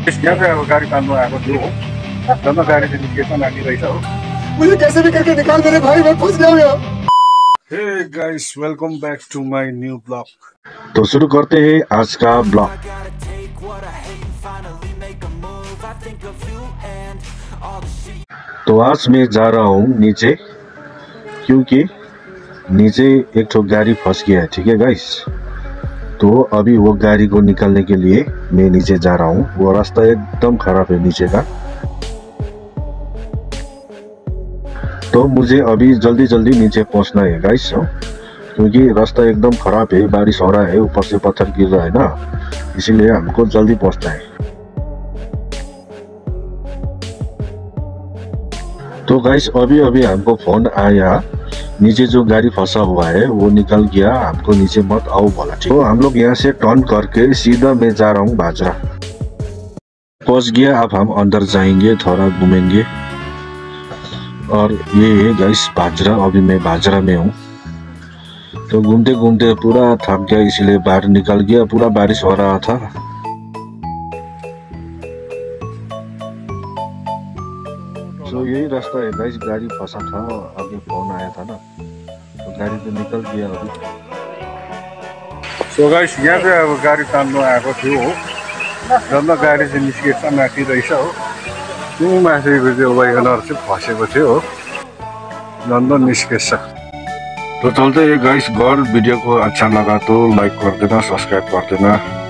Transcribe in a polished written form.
यहाँ पे अब गाडी तान्नु आएको थियो हो। जब गाडी चाहिँ निस्केछ माथि रहेछ हो। मुझे कैसे भी करके निकाल मेरे भाई, मैं फंस गया हूँ यहाँ। Hey guys, welcome back to my new blog. तो शुरू करते हैं आज का ब्लॉग। तो आज मैं जा रहा हूँ नीचे, क्योंकि नीचे एक तो गाड़ी फंस गया है। ठीक है गाइस, तो अभी वो गाड़ी को निकालने के लिए मैं नीचे जा रहा हूँ। वो रास्ता एकदम खराब है नीचे का, तो मुझे अभी जल्दी जल्दी नीचे पहुंचना है गाइस, क्योंकि रास्ता एकदम खराब है, बारिश हो रहा है, ऊपर से पत्थर गिर रहा है ना, इसीलिए हमको जल्दी पहुंचना है। तो गाइस अभी अभी हमको फोन आया, नीचे जो गाड़ी फंसा हुआ है वो निकल गया, हमको नीचे मत आओ बोला। तो हम लोग यहाँ से टर्न करके सीधा मैं जा रहा हूँ बाजरा। पहुंच गया, अब हम अंदर जाएंगे, थोड़ा घूमेंगे। और ये है गाइस बाजरा, अभी मैं बाजरा में हूँ। तो घूमते घूमते पूरा थक गया, इसलिए बाहर निकल गया, पूरा बारिश हो रहा था। तो यही रास्ता है गाइस, गाड़ी फंसा था, अभी फोन आया था ना, तो गाड़ी तो निकल गया अभी। सो गाइस यहाँ पे अब गाडी तान्नु आएको थियो हो। जब गाडी चाहिँ निस्केछ माथि रहेछ हो। त्यो माथिको त्यो वैगनर चाहिँ फसेको थियो हो, झन्ड निस्केछ। तो चलते हैं गाइस घर। वीडियो को अच्छा लगा तो लाइक कर देना, सब्सक्राइब कर देना।